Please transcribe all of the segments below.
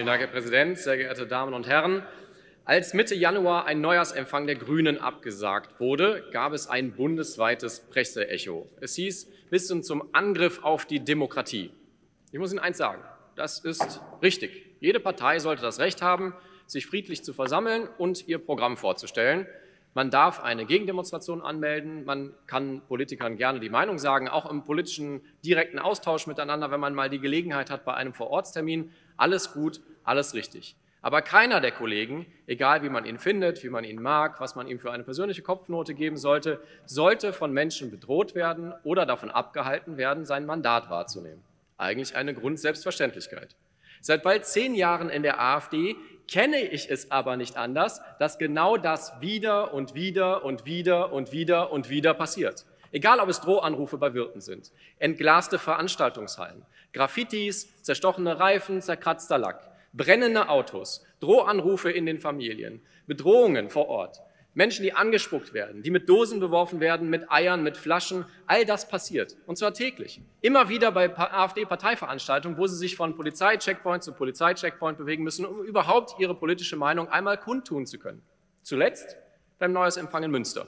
Vielen Dank, Herr Präsident, sehr geehrte Damen und Herren. Als Mitte Januar ein Neujahrsempfang der Grünen abgesagt wurde, gab es ein bundesweites Presseecho. Es hieß, bis hin zum Angriff auf die Demokratie. Ich muss Ihnen eins sagen, das ist richtig. Jede Partei sollte das Recht haben, sich friedlich zu versammeln und ihr Programm vorzustellen. Man darf eine Gegendemonstration anmelden, man kann Politikern gerne die Meinung sagen, auch im politischen direkten Austausch miteinander, wenn man mal die Gelegenheit hat bei einem Vorortstermin. Alles gut, alles richtig. Aber keiner der Kollegen, egal wie man ihn findet, wie man ihn mag, was man ihm für eine persönliche Kopfnote geben sollte, sollte von Menschen bedroht werden oder davon abgehalten werden, sein Mandat wahrzunehmen. Eigentlich eine Grundselbstverständlichkeit. Seit bald 10 Jahren in der AfD kenne ich es aber nicht anders, dass genau das wieder und wieder und wieder und wieder und wieder passiert. Egal, ob es Drohanrufe bei Wirten sind, entglaste Veranstaltungshallen, Graffitis, zerstochene Reifen, zerkratzter Lack, brennende Autos, Drohanrufe in den Familien, Bedrohungen vor Ort, Menschen, die angespuckt werden, die mit Dosen beworfen werden, mit Eiern, mit Flaschen, all das passiert. Und zwar täglich. Immer wieder bei AfD-Parteiveranstaltungen, wo sie sich von Polizeicheckpoint zu Polizeicheckpoint bewegen müssen, um überhaupt ihre politische Meinung einmal kundtun zu können. Zuletzt beim Neujahrsempfang in Münster.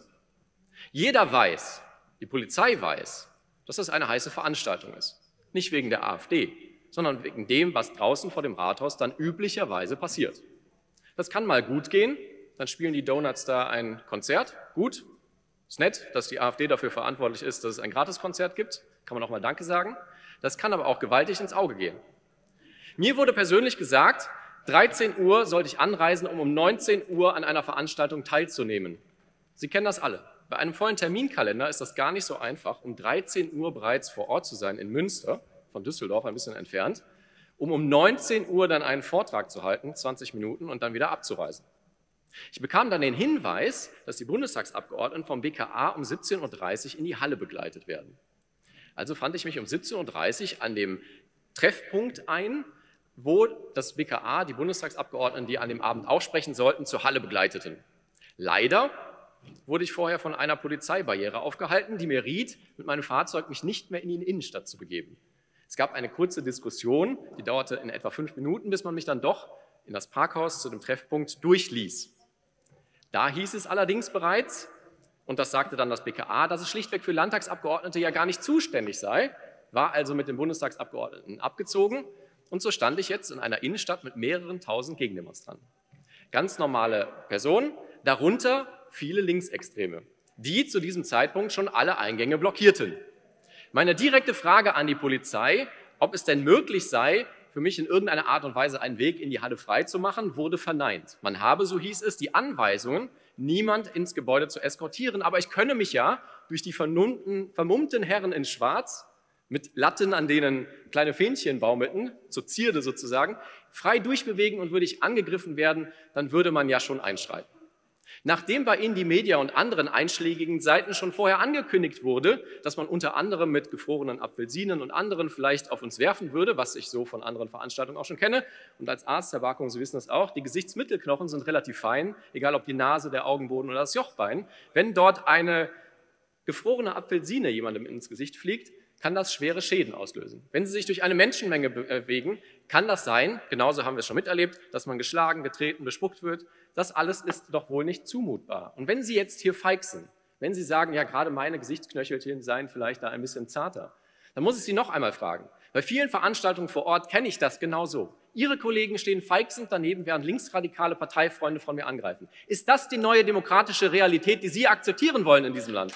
Jeder weiß, die Polizei weiß, dass das eine heiße Veranstaltung ist. Nicht wegen der AfD, sondern wegen dem, was draußen vor dem Rathaus dann üblicherweise passiert. Das kann mal gut gehen. Dann spielen die Donuts da ein Konzert. Gut, ist nett, dass die AfD dafür verantwortlich ist, dass es ein Gratiskonzert gibt. Kann man auch mal Danke sagen. Das kann aber auch gewaltig ins Auge gehen. Mir wurde persönlich gesagt, 13 Uhr sollte ich anreisen, um 19 Uhr an einer Veranstaltung teilzunehmen. Sie kennen das alle. Bei einem vollen Terminkalender ist das gar nicht so einfach, um 13 Uhr bereits vor Ort zu sein in Münster, von Düsseldorf ein bisschen entfernt, um 19 Uhr dann einen Vortrag zu halten, 20 Minuten, und dann wieder abzureisen. Ich bekam dann den Hinweis, dass die Bundestagsabgeordneten vom BKA um 17:30 Uhr in die Halle begleitet werden. Also fand ich mich um 17:30 Uhr an dem Treffpunkt ein, wo das BKA die Bundestagsabgeordneten, die an dem Abend auch sprechen sollten, zur Halle begleiteten. Leider wurde ich vorher von einer Polizeibarriere aufgehalten, die mir riet, mit meinem Fahrzeug mich nicht mehr in die Innenstadt zu begeben. Es gab eine kurze Diskussion, die dauerte in etwa 5 Minuten, bis man mich dann doch in das Parkhaus zu dem Treffpunkt durchließ. Da hieß es allerdings bereits, und das sagte dann das BKA, dass es schlichtweg für Landtagsabgeordnete ja gar nicht zuständig sei, war also mit den Bundestagsabgeordneten abgezogen, und so stand ich jetzt in einer Innenstadt mit mehreren tausend Gegendemonstranten. Ganz normale Personen, darunter viele Linksextreme, die zu diesem Zeitpunkt schon alle Eingänge blockierten. Meine direkte Frage an die Polizei, ob es denn möglich sei, für mich in irgendeiner Art und Weise einen Weg in die Halle freizumachen, wurde verneint. Man habe, so hieß es, die Anweisungen, niemand ins Gebäude zu eskortieren, aber ich könne mich ja durch die vermummten Herren in Schwarz mit Latten, an denen kleine Fähnchen baumelten, zur Zierde sozusagen, frei durchbewegen, und würde ich angegriffen werden, dann würde man ja schon einschreiten. Nachdem bei Ihnen die Media und anderen einschlägigen Seiten schon vorher angekündigt wurde, dass man unter anderem mit gefrorenen Apfelsinen und anderen vielleicht auf uns werfen würde, was ich so von anderen Veranstaltungen auch schon kenne, und als Arzt, Herr Barkung, Sie wissen das auch, die Gesichtsmittelknochen sind relativ fein, egal ob die Nase, der Augenboden oder das Jochbein. Wenn dort eine gefrorene Apfelsine jemandem ins Gesicht fliegt, kann das schwere Schäden auslösen. Wenn Sie sich durch eine Menschenmenge bewegen, kann das sein, genauso haben wir es schon miterlebt, dass man geschlagen, getreten, bespuckt wird. Das alles ist doch wohl nicht zumutbar. Und wenn Sie jetzt hier feixen, wenn Sie sagen, ja, gerade meine Gesichtsknöchelchen seien vielleicht da ein bisschen zarter, dann muss ich Sie noch einmal fragen. Bei vielen Veranstaltungen vor Ort kenne ich das genauso. Ihre Kollegen stehen feixend daneben, während linksradikale Parteifreunde von mir angreifen. Ist das die neue demokratische Realität, die Sie akzeptieren wollen in diesem Land?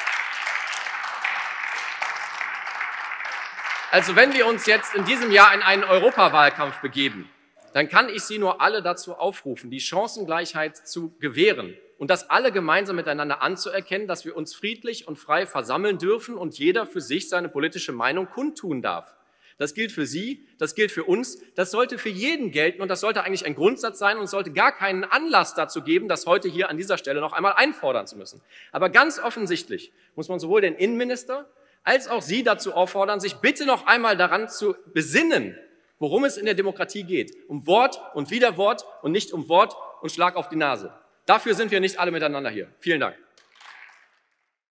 Also wenn wir uns jetzt in diesem Jahr in einen Europawahlkampf begeben, dann kann ich Sie nur alle dazu aufrufen, die Chancengleichheit zu gewähren und das alle gemeinsam miteinander anzuerkennen, dass wir uns friedlich und frei versammeln dürfen und jeder für sich seine politische Meinung kundtun darf. Das gilt für Sie, das gilt für uns, das sollte für jeden gelten, und das sollte eigentlich ein Grundsatz sein, und es sollte gar keinen Anlass dazu geben, das heute hier an dieser Stelle noch einmal einfordern zu müssen. Aber ganz offensichtlich muss man sowohl den Innenminister als auch Sie dazu auffordern, sich bitte noch einmal daran zu besinnen, worum es in der Demokratie geht. Um Wort und wieder Wort und nicht um Wort und Schlag auf die Nase. Dafür sind wir nicht alle miteinander hier. Vielen Dank.